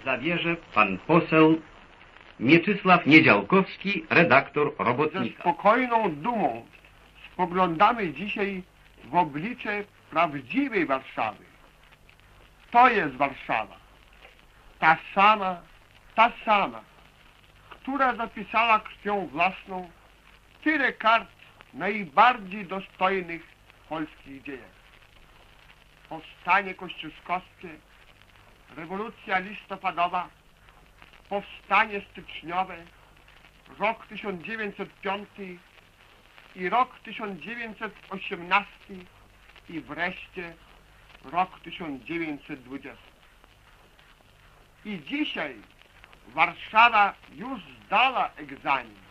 zabierze pan poseł Mieczysław Niedziałkowski, redaktor Ze Robotnika. spokojną dumą spoglądamy dzisiaj w oblicze prawdziwej Warszawy. To jest Warszawa. Ta sama, która zapisała krwią własną tyle kart najbardziej dostojnych w polskich dziejach. Powstanie kościuszkowskie, rewolucja listopadowa, powstanie styczniowe, rok 1905 i rok 1918 i wreszcie rok 1920. I dzisiaj Warszawa już zdała egzamin.